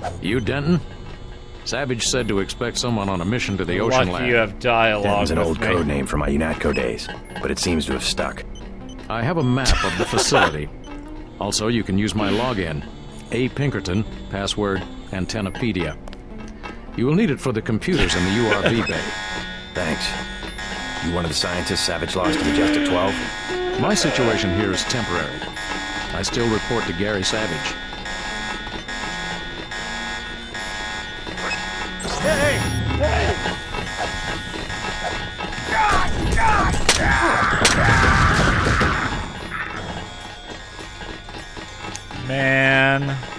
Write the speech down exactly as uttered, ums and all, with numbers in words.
You, Denton? Savage said to expect someone on a mission to the ocean Lucky lab. you have dialogue. Denton's an with old me. code name from my UNATCO days, but it seems to have stuck. I have a map of the facility. Also, you can use my login. A. Pinkerton, password, Antennapedia. You will need it for the computers in the U R V bay. Thanks. You one of the scientists Savage lost to Majestic twelve? My situation here is temporary. I still report to Gary Savage. Hey! Hey! Man.